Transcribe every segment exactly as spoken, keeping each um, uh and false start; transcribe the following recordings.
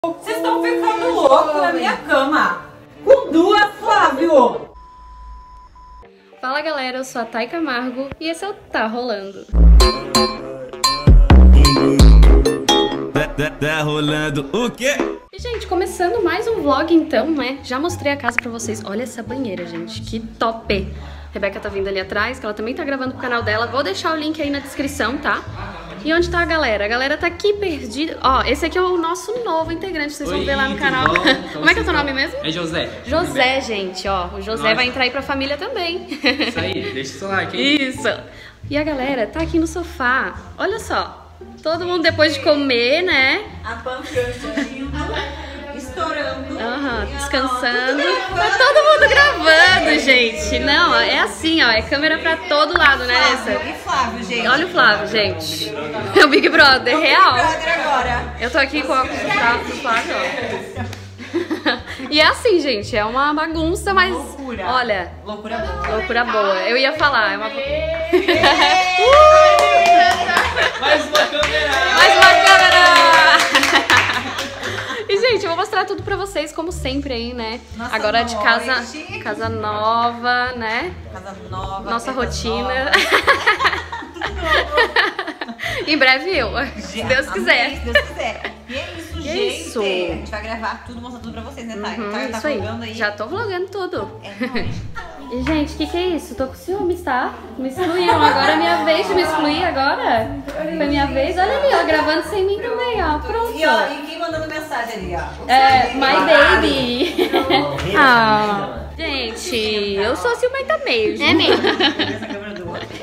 Vocês estão ficando loucos na minha cama. Com duas, Flávio. Fala galera, eu sou a Thay Camargo e esse é o Tá Rolando. Tá, tá rolando o quê? E gente, começando mais um vlog então, né? Já mostrei a casa pra vocês. Olha essa banheira, gente, que top! A Rebeca tá vindo ali atrás, que ela também tá gravando pro canal dela. Vou deixar o link aí na descrição, tá? E onde tá a galera? A galera tá aqui perdida. Ó, esse aqui é o nosso novo integrante, vocês Oi, vão ver lá no canal. bom? Como é que é o teu nome mesmo? É José. José, gente, ó. O José Nossa. vai entrar aí pra família também. Isso aí, deixa o seu like, hein? Isso. E a galera tá aqui no sofá. Olha só. Todo mundo depois de comer, né? A pancada indo, estourando. Aham, descansando. Tá todo mundo gravando, gente. Não, é assim, ó. É câmera pra todo lado, né, Flávio Nessa? e Flávio, gente. Olha o Flávio, gente. É o Big Brother, real. Brother agora. Eu tô aqui com o óculos do Flávio, do Flávio, ó. E é assim, gente, é uma bagunça, mas Loucura. olha, Loucura boa. loucura boa. Eu ia falar, é uma Mais uma câmera! mais uma câmera! E gente, eu vou mostrar tudo pra vocês, como sempre aí, né? Nossa Agora de casa, noite. casa nova, né? Casa nova. Nossa festas rotina. novas. Em breve eu, se Deus Amém, que Se Deus quiser. E é isso, E é gente. isso. A gente vai gravar tudo, mostrar tudo pra vocês, né, Thay? Uhum, Thay, tá isso aí. vlogando aí? Já tô vlogando tudo. É nóis. E gente, o que que é isso? Tô com ciúmes, tá? Me excluíram, agora é minha vez de me excluir agora. Foi minha vez, olha ali, ó, gravando sem mim também, ó, pronto. E, ó, e quem mandando mensagem ali, ó? É, my baby. Ah, gente, eu sou ciumenta mesmo. É mesmo. Essa câmera do outro.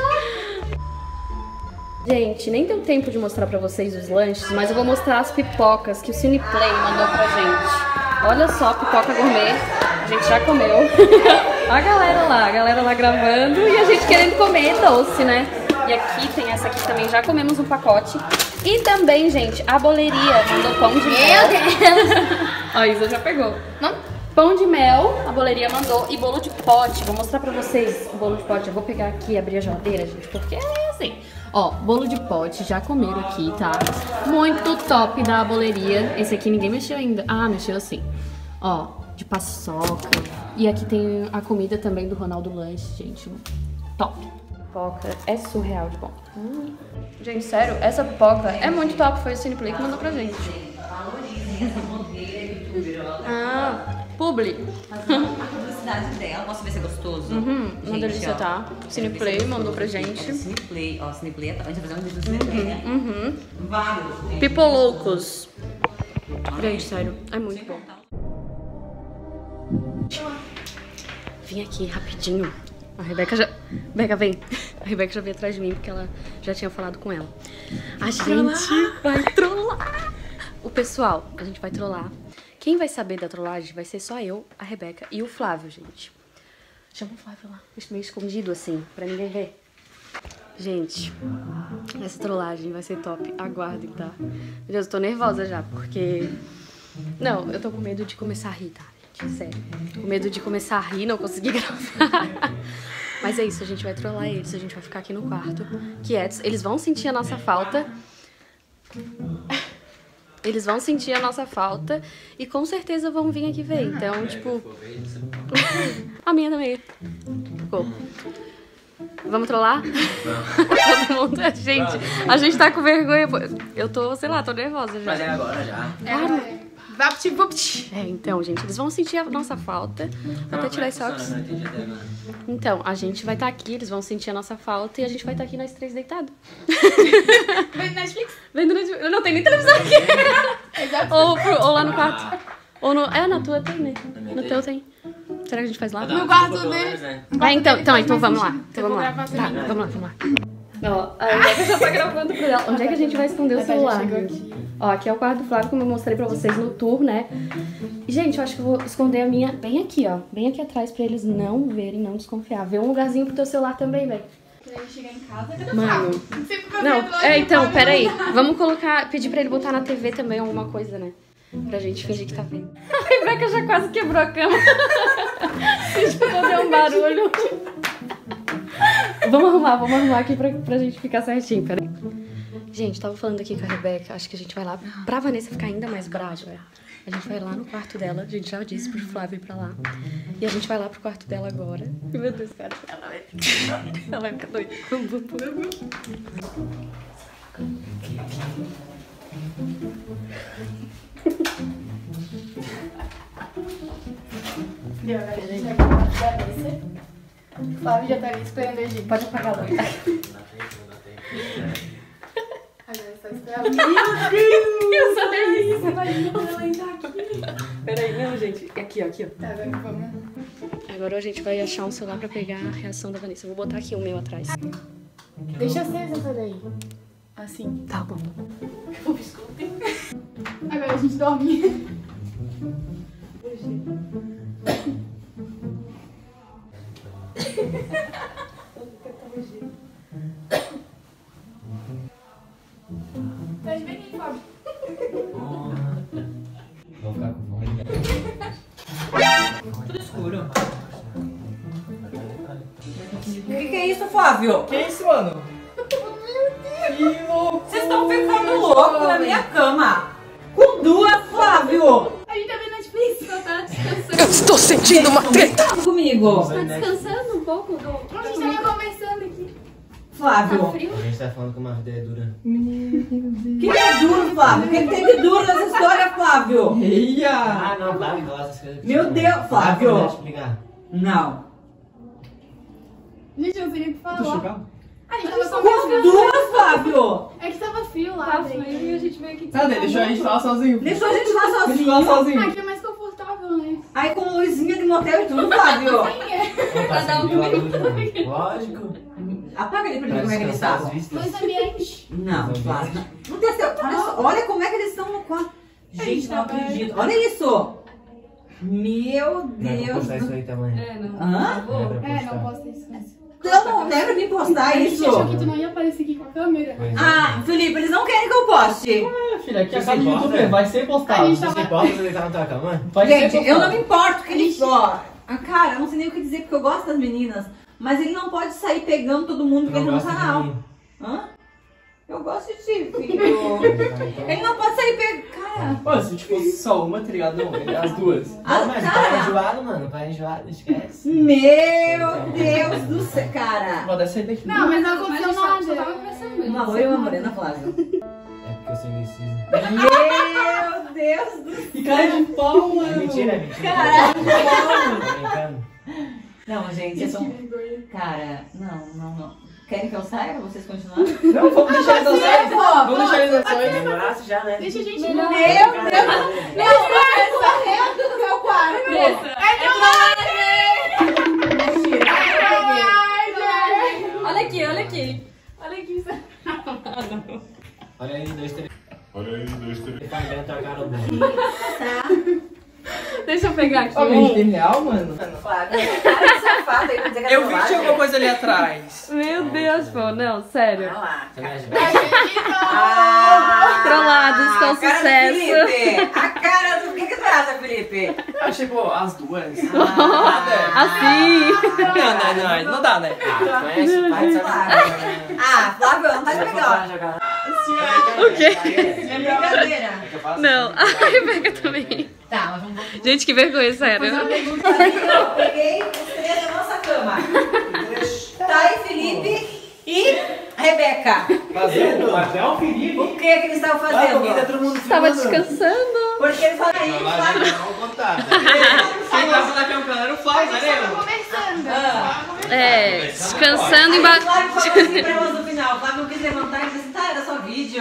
Gente, nem deu tempo de mostrar pra vocês os lanches, mas eu vou mostrar as pipocas que o Cineplay mandou pra gente. Olha só, pipoca gourmet, a gente já comeu. A galera lá, a galera lá gravando e a gente querendo comer doce, né? E aqui tem essa aqui também, já comemos um pacote. E também, gente, a boleria mandou pão de mel. Meu Deus! Ó, a Isa já pegou. Não? Pão de mel, a boleria mandou, e bolo de pote. Vou mostrar pra vocês o bolo de pote. Eu vou pegar aqui e abrir a geladeira, gente, porque é assim. Ó, bolo de pote, já comeram aqui, tá? Muito top da boleria. Esse aqui ninguém mexeu ainda. Ah, mexeu sim. Ó, de paçoca. E aqui tem a comida também do Ronaldo Lanche, gente. Top. Pipoca é surreal de bom. Hum. Gente, sério, essa pipoca é muito top. Foi o Cineplay que mandou pra gente. Ah, publi. A publicidade dela, posso ver se é gostoso? Uhum, uma Gente, delícia, ó. tá? Cineplay mandou pra gente. Cineplay, ó, Cineplay, a gente vai fazer um vídeo do Cineplay, né? Uhum. Vários. gente. Pipoloucos. Gente, sério, é muito bom. Vim aqui rapidinho. A Rebeca já... Rebeca, vem. A Rebeca já veio atrás de mim porque ela já tinha falado com ela. A gente vai trollar. O pessoal, a gente vai trollar. Quem vai saber da trollagem vai ser só eu, a Rebeca e o Flávio, gente. Chama o Flávio lá, meio escondido assim, pra ninguém ver. Gente, essa trollagem vai ser top. Aguardem, tá? Meu Deus, eu tô nervosa já, porque... Não, eu tô com medo de começar a rir, tá, gente? Sério. Com medo de começar a rir, não conseguir gravar. Mas é isso, a gente vai trollar eles, a gente vai ficar aqui no quarto, quietos. Eles vão sentir a nossa falta. Eles vão sentir a nossa falta e com certeza vão vir aqui ver. Então, tipo... A minha também. Ficou. Vamos trollar? Todo mundo, gente. A gente tá com vergonha. Eu tô, sei lá, tô nervosa já. Mas é agora já. Cara, é, então, gente, eles vão sentir a nossa falta. Vou até tirar esse óculos. Então, a gente vai estar aqui, eles vão sentir a nossa falta e a gente vai estar aqui nós três deitados. Vem no Netflix? Vem do Netflix. Eu não tenho nem televisão aqui. ou, pro, ou lá no quarto. Ou no... É, na tua tem, né? No teu tem. Será que a gente faz lá? No quarto dele. Ah, então, então, então vamos lá. Então Eu vou vamos lá. gravar Tá, também. vamos lá, vamos lá. Ó, a Rebeca já tá gravando pra ela. Onde é que a gente vai esconder o celular? Ó, aqui é o quarto do Flávio, como eu mostrei pra vocês no tour, né? E, gente, eu acho que eu vou esconder a minha bem aqui, ó. Bem aqui atrás, pra eles não verem, não desconfiar. Vê um lugarzinho pro teu celular também, velho. Pra ele chegar em casa, cadê o Mano. Flávio? Sempre fazendo Não, vlog, é, então, Flávio. peraí. Vamos colocar, pedir pra ele botar na T V também alguma coisa, né? Pra gente fingir que tá vendo. A Rebeca já quase quebrou a cama. Se escutou, deu um barulho. Vamos arrumar, vamos arrumar aqui pra, pra gente ficar certinho, peraí. Gente, tava falando aqui com a Rebeca, acho que a gente vai lá pra Vanessa ficar ainda mais brava. A gente vai lá no quarto dela, a gente já disse pro Flávio ir pra lá. E a gente vai lá pro quarto dela agora. Meu Deus, cara, ela vai, ela vai ficar doida. O Flávio já tá ali esperando a gente. Pode apagar a luz. Agora só esperando. Meu Deus! Eu sabia isso, imagina quando ela entrar aqui. Peraí, não, gente. Aqui, ó, aqui, ó. Tá, agora vamos. Agora a gente vai achar um celular pra pegar a reação da Vanessa. Eu vou botar aqui o meu atrás. Deixa acesa essa daí. Assim. Tá bom. O biscoito. Agora a gente dorme. Tá bem aí, Fábio. Vou ficar com fome. Tudo escuro. O que, que é isso, Flávio? Que isso, mano? Que louco! Vocês estão ficando loucos na minha cama. Com duas, Flávio. A gente tá vendo Netflix, ela tá descansando. Eu estou sentindo uma treta! Comigo. Tá descansando um pouco do... A gente tava conversando aqui. Tá Flávio. frio? A gente tá falando que uma vida é dura. Que é duro, Flávio? O que tem de duro nessa história, Flávio? Eia! Ah, não, Flávio gosta dessas coisas. Meu Deus, Flávio. Deixa eu explicar. Não. Gente, eu não sei nem o que falar. A gente tava Com conversando. duas, Flávio. É que tava frio lá. Tá daí. frio e a gente veio aqui. Tá, deixa a gente falar sozinho. Deixou a gente lá Deixa eu falar sozinho. sozinho. Aqui é mais confortável, né? Aí com luzinha de motel e tudo, Flávio. Sim, é. Pra dar um Lógico. Apaga ele pra mim como é que eles estavam. Dois ambientes. Não, Flávio. Não tem certeza. Olha só, olha como é que eles estão no quarto. Gente, não acredito. Olha isso. Meu Não é pra Deus. postar isso aí também. É, não. Hã? Não é pra É, postar. não posso ter isso. Então não deve me postar A gente isso. achou que tu não ia aparecer aqui com a câmera. Pois é. Ah, Felipe, eles não querem que eu poste. É, filha, aqui é a Você casa do importa, youtuber, né? vai ser A postado. gente Você tava... pode deitar na tua cama? Vai ser Gente, postado. eu não me importo que ele só. Ah, cara, eu não sei nem o que dizer porque eu gosto das meninas. Mas ele não pode sair pegando todo mundo Tu porque ele não tá no gosta de canal. mim. Hã? Eu gosto de ti, filho. Ele não pode sair pegando. Cara. Pô, se tipo fosse só uma, tá ligado? Não, é as duas. Ah, Não, mas cara. para enjoado, mano. Para enjoado, esquece. Meu Deus do céu, cara. Pode sair daqui. Não, mas não Mas a aconteceu gente só, só tava nada. conversando mesmo. Uma loira e uma morena, Flávio. É porque eu sou indeciso. Meu Deus do céu. Que cara de pau, mano. É mentira, é mentira. Caralho. Tô brincando. Não, gente, eu sou... Cara, não, não, não. Querem que eu saia pra vocês continuarem? Não, vamos deixar eles dançarem. Vamos deixar eles dançarem. Demorasse já, né? Deixa a gente... Meu Não, Deus. Meu Deus, correndo do meu quarto. Olha aqui, olha aqui. Olha aqui, isso. Olha aí, dois, três. Olha aí, dois, três. Ele tá dentro da cara do Deixa eu pegar aqui. Ó, a gente tem real, mano. Flávio, cara de safado aí pra dizer que é Eu vi que tinha trollagem. alguma coisa ali atrás. Meu Deus, pô, não, sério. Olha lá. Você me ajuda? Ah, Trollados com a cara do sucesso. Felipe. A cara do... O que que tu acha, Felipe? Eu achei, pô, as duas. Assim. Não, não, não, não dá, né? Ah, conhece o pai de Flávio. Ah, Flávio, não tá de legal. O quê? É brincadeira. Não, a Rebeca também. Tá, mas vamos... Gente, que vergonha, sério. Eu peguei os três da nossa cama. Thay, Felipe e Rebeca. Fazendo? Até o Felipe. O que que eles estavam fazendo? todo mundo Tava descansando. Porque eles falaram aí, Flávio. Vamos contar. Quem tava na cama era o Flávio, A né? gente tava eu? conversando. Ah. É, descansando Aí o embaixo. Flávio falou assim pra nós no final. O Flávio não quis levantar e disse assim, tá, era só vídeo.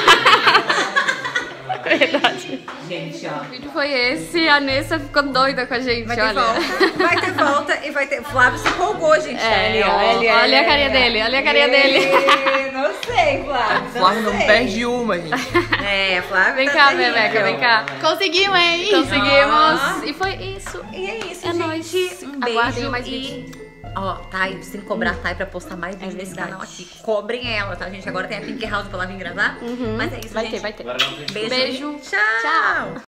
Verdade. Gente, ó. O vídeo foi esse, a Nessa ficou doida com a gente, Vai ter olha. volta, vai ter volta e vai ter... Flávio se empolgou, gente. É, tá? ó, Ele, ele, olha a ele, carinha ele. dele, olha a carinha dele. Ih, Não sei, Flávio. Flávio não sei. perde uma, gente. É, Flávio Vem tá cá, terrível. Rebeca, vem cá. Conseguimos, hein? Conseguimos. E foi isso. E é isso, É gente. nóis. Um Aguardem beijo mais e... vídeos. Ó, Thay, você tem que cobrar a Thay pra postar mais vídeos nesse verdade. canal aqui. Cobrem ela, tá, gente? Agora tem a Pink House pra lá vir gravar. Mas é isso, Vai gente. ter, vai ter. Beijo. Beijo. Tchau. Tchau.